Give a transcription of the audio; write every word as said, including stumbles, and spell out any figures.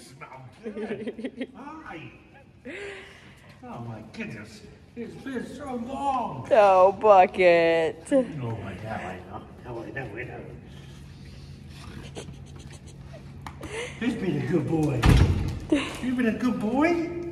smell good. Hi. Oh my goodness. It's been so long. Oh, Bucket. Oh my God, I know. Oh, I know, I know. Who's been a good boy? You been a good boy?